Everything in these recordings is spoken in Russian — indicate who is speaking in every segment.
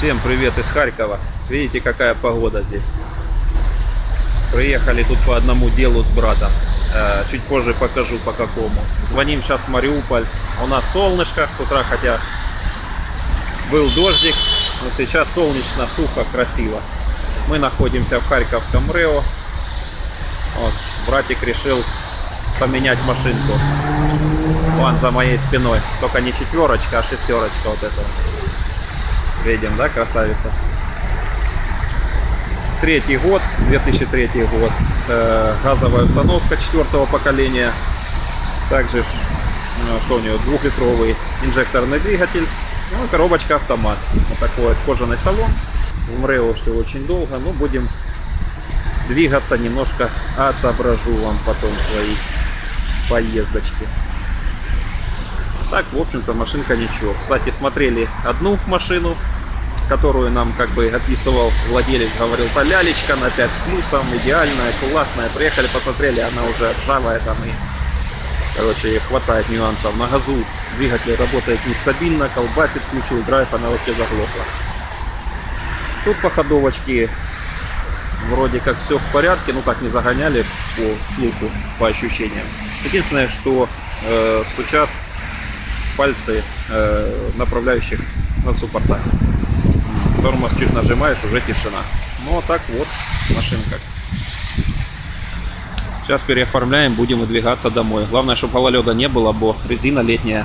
Speaker 1: Всем привет из Харькова. Видите, какая погода здесь. Приехали тут по одному делу с братом. Чуть позже покажу по какому. Звоним сейчас в Мариуполь. У нас солнышко с утра, хотя был дождик. Но сейчас солнечно, сухо, красиво. Мы находимся в Харьковском РЭО. Вот, братик решил поменять машинку. Вон за моей спиной. Только не четверочка, а шестерочка вот эта. Видим, да, красавица? Третий год, 2003 год. Газовая установка 4-го поколения. Также что у него, 2-литровый инжекторный двигатель. Ну, коробочка автомат. Вот такой вот кожаный салон. В МРЭО все очень долго. Но будем двигаться немножко. Отображу вам потом свои поездочки. Так, в общем-то, машинка ничего. Кстати, смотрели одну машину, которую нам как бы описывал владелец, говорил, та лялечка на 5 с плюсом, идеальная, классная. Приехали, посмотрели, она уже ржавая там и, короче, хватает нюансов. На газу двигатель работает нестабильно, колбасит, включил драйв, она вообще заглохла. Тут по ходовочке вроде как все в порядке, ну так не загоняли по слуху, по ощущениям. Единственное, что стучат пальцы направляющих на суппорта. Тормоз чуть нажимаешь, уже тишина. Ну а так вот машинка. Сейчас переоформляем, будем выдвигаться домой. Главное, чтобы гололеда не было, бо резина летняя.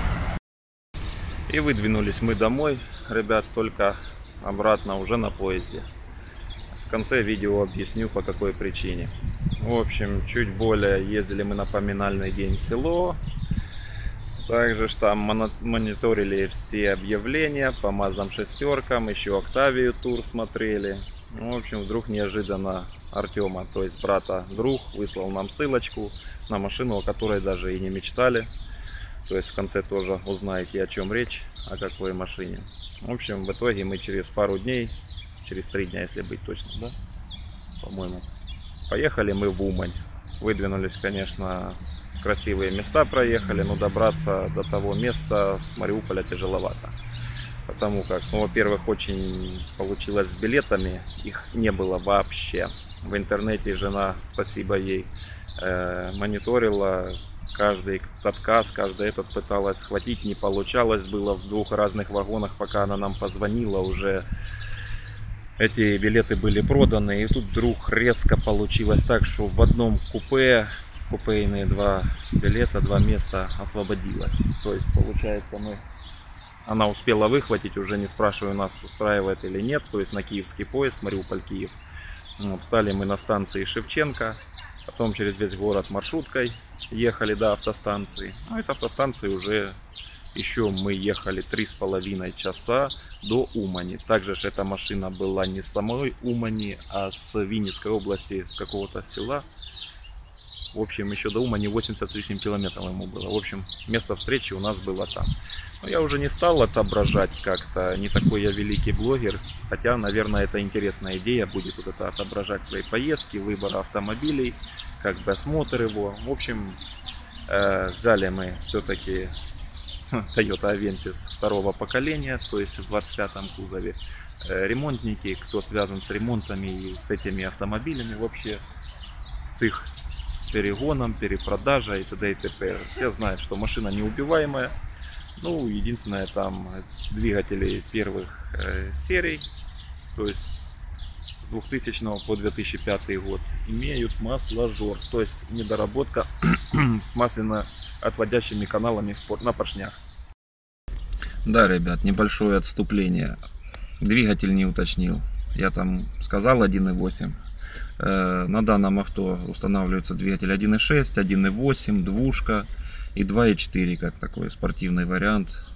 Speaker 1: И выдвинулись мы домой, ребят, только обратно уже на поезде. В конце видео объясню, по какой причине. В общем, чуть более ездили мы на поминальный день в село. Также там мониторили все объявления по Маздам шестеркам, еще Октавию тур смотрели. В общем, вдруг неожиданно Артема, то есть брата, друг, выслал нам ссылочку на машину, о которой даже и не мечтали. То есть в конце тоже узнаете, о чем речь, о какой машине. В общем, в итоге мы через пару дней, через 3 дня, если быть точно, да, по-моему, поехали мы в Умань. Выдвинулись, конечно, красивые места проехали, но добраться до того места с Мариуполя тяжеловато. Потому как, ну, во-первых, очень получилось с билетами, их не было вообще. В интернете жена, спасибо ей, мониторила каждый отказ, каждый этот пыталась схватить, не получалось, было в 2 разных вагонах, пока она нам позвонила, уже эти билеты были проданы. И тут вдруг резко получилось так, что в одном купе, купейные 2 билета, 2 места освободилось. То есть, получается, она успела выхватить, уже не спрашивая нас, устраивает или нет. То есть на киевский поезд, Мариуполь-Киев. Вот, встали мы на станции Шевченко. Потом через весь город маршруткой ехали до автостанции. Ну и с автостанции уже еще мы ехали 3,5 часа до Умани. Также же эта машина была не с самой Умани, а с Винницкой области, с какого-то села. В общем, еще до Умани 80 с лишним километров ему было. В общем, место встречи у нас было там. Но я уже не стал отображать как-то. Не такой я великий блогер. Хотя, наверное, это интересная идея будет вот это отображать свои поездки, выбор автомобилей, как бы осмотр его. В общем, взяли мы все-таки Toyota Avensis 2-го поколения, то есть в 25-м кузове. Ремонтники, кто связан с ремонтами и с этими автомобилями вообще, с их перегоном, перепродажей и т.д. и т.п. Все знают, что машина неубиваемая. Ну, единственное, там двигатели первых серий, то есть с 2000 по 2005 год, имеют масложор, то есть недоработка с масляно-отводящими каналами на поршнях. Да, ребят, небольшое отступление. Двигатель не уточнил. Я там сказал 1.8. На данном авто устанавливается двигатель 1.6, 1.8, двушка и 2.4, как такой спортивный вариант.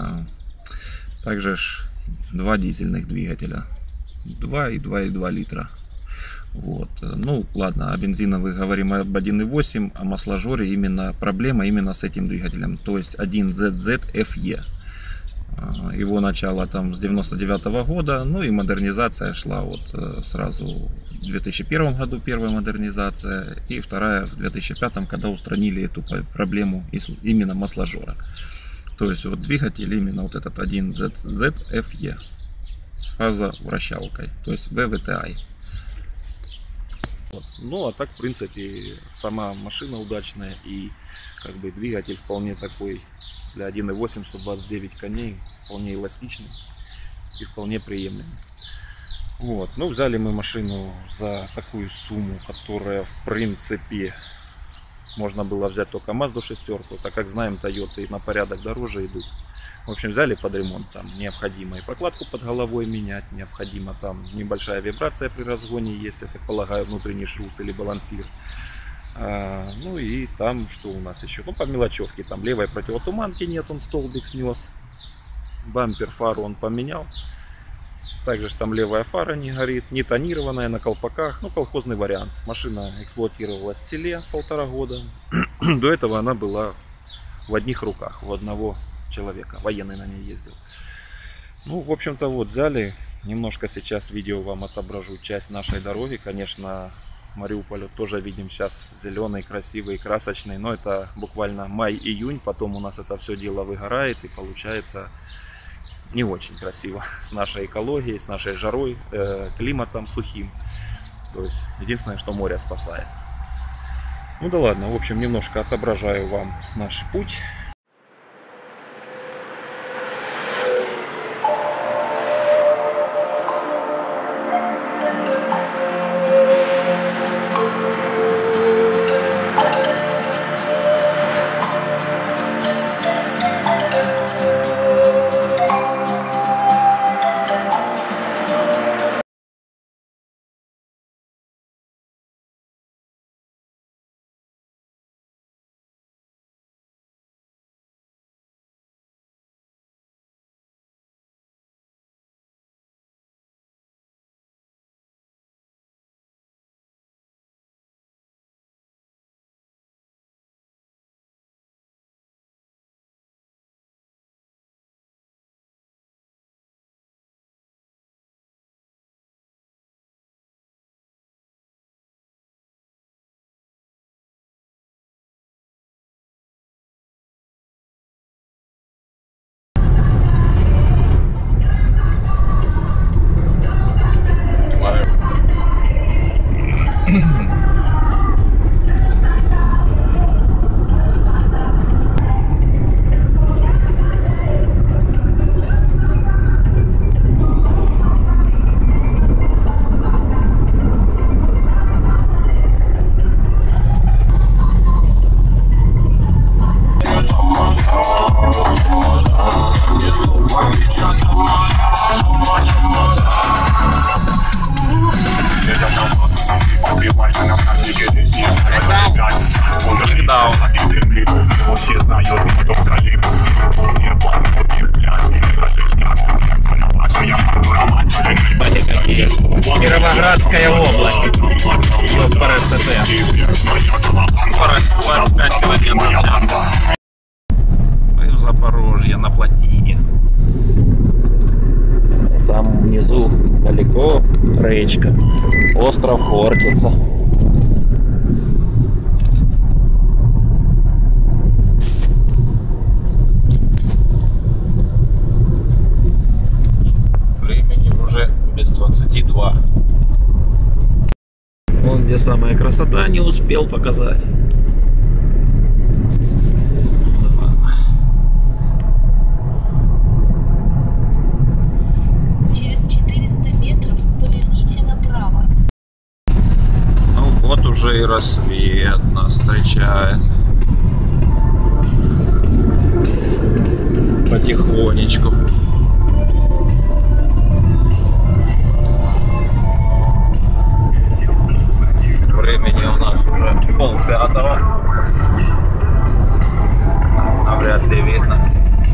Speaker 1: Также 2 дизельных двигателя, 2 и 2,2 литра. Вот. Ну ладно, о бензиновых говорим об 1.8, о масложоре именно проблема именно с этим двигателем, то есть 1ZZFE. Его начало там с 99-го года, ну и модернизация шла вот сразу в 2001 году, первая модернизация, и вторая в 2005, когда устранили эту проблему именно масложора. То есть вот двигатель именно вот этот 1ZZFE. с фазовращалкой, то есть VVTi. Вот. Ну а так, в принципе, сама машина удачная, и как бы двигатель вполне такой для 1.8 129 коней, вполне эластичный и вполне приемлемый. Вот. Ну, взяли мы машину за такую сумму, которая в принципе можно было взять только Mazda 6, так как знаем, Toyota на порядок дороже идут. В общем, взяли под ремонт, там необходимо и прокладку под головой менять, необходимо там небольшая вибрация при разгоне, если, я так полагаю, внутренний шлюз или балансир. Ну и там что у нас еще? Ну, по мелочевке, там левой противотуманки нет, он столбик снес. Бампер, фару он поменял. Также ж там левая фара не горит, не тонированная, на колпаках. Ну, колхозный вариант. Машина эксплуатировалась в селе 1,5 года. До этого она была в одних руках, у одного человека. Военный на ней ездил. Ну, в общем-то, вот взяли. Немножко сейчас видео вам отображу часть нашей дороги. Конечно, Мариуполь тоже видим сейчас зеленый, красивый, красочный. Но это буквально май-июнь. Потом у нас это все дело выгорает и получается не очень красиво с нашей экологией, с нашей жарой, климатом сухим. То есть единственное, что море спасает. Ну да ладно, в общем, немножко отображаю вам наш путь.
Speaker 2: Кировоградская область. ПРСТ. Скорость 25 км.
Speaker 1: Мы в Запорожье на плотине. Там внизу далеко речка. Остров Хортица. Времени уже без 22. Вон где самая красота, не успел показать.
Speaker 3: Через 400 метров поверните направо.
Speaker 1: Ну вот уже и рассвет нас встречает. Потихонечку. Времени у нас уже 4:30. Навряд ли видно.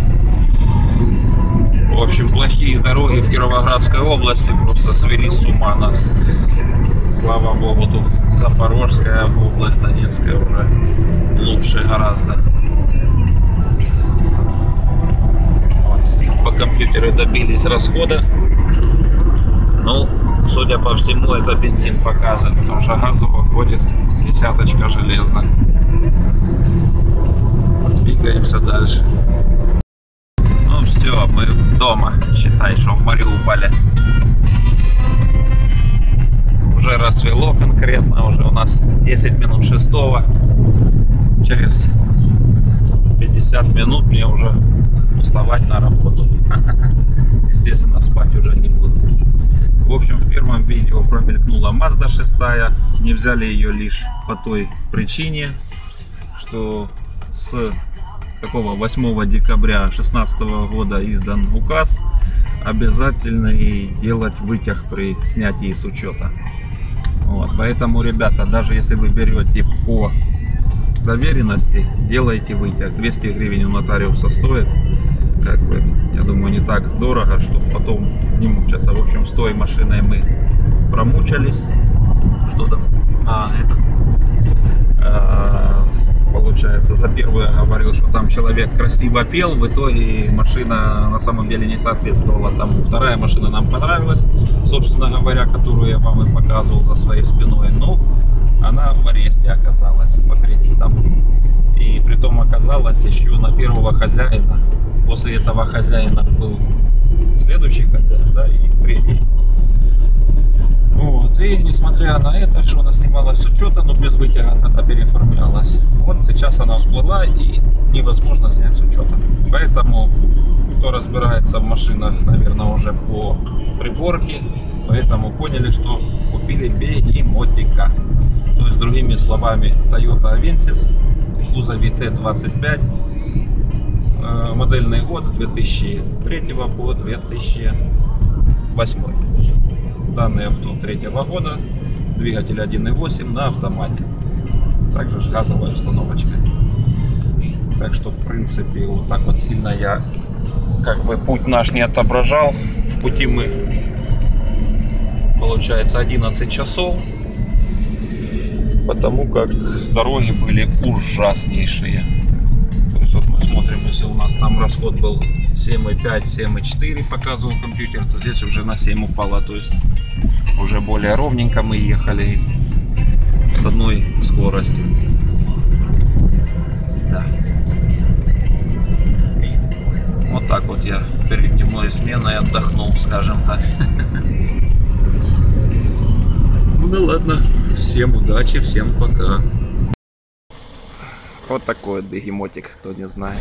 Speaker 1: В общем, плохие дороги в Кировоградской области просто свели с ума нас. Слава богу, тут Запорожская область, Донецкая уже лучше гораздо. Вот. По компьютеру добились расхода. Ну, судя по всему, это бензин показывает, потому что газу выходит десяточка железно. Двигаемся дальше. Ну все, мы дома. та еще в Мариуполе. Уже расцвело конкретно, уже у нас 10 минут 6. Через 50 минут мне уже вставать на работу. Естественно, спать уже не буду. В общем, в первом видео промелькнула Mazda 6. Не взяли ее лишь по той причине, что с такого 8 декабря 2016 года издан указ, обязательно делать вытяг при снятии с учета. Вот, поэтому, ребята, даже если вы берете по доверенности, делайте вытяг. 200 гривен у нотариуса стоит. Как бы, я думаю, не так дорого, чтобы потом не мучаться. В общем, с той машиной мы промучались. Что там? Получается, за первую я говорил, что там человек красиво пел, в итоге машина на самом деле не соответствовала тому. Вторая машина нам понравилась, собственно говоря, которую я вам и показывал за своей спиной. Но она в аресте оказалась по кредитам. И притом оказалась еще на первого хозяина. После этого хозяина был следующий хозяин, да, и третий. Вот. И несмотря на это, что она снималась с учета, но без вытяга она переоформлялась. Вот сейчас она всплыла и невозможно снять с учета. Поэтому, кто разбирается в машинах, наверное, уже по приборке, поэтому поняли, что купили бегемотика. То есть, другими словами, Toyota Avensis в кузове T25, модельный год с 2003 по 2008. Данное авто 3-го года, двигатель 1.8 на автомате, также же газовая установочка. Так что, в принципе, вот так вот сильно я как бы путь наш не отображал. В пути мы, получается, 11 часов, потому как дороги были ужаснейшие. То есть вот мы смотрим, если у нас там расход был 7,5, 7,4 показывал компьютер, то здесь уже на 7 упало. То есть уже более ровненько мы ехали с одной скоростью. Да. Вот так вот я перед дневной сменой отдохнул, скажем так. Ну ладно, всем удачи, всем пока. Вот такой вот бегемотик, кто не знает.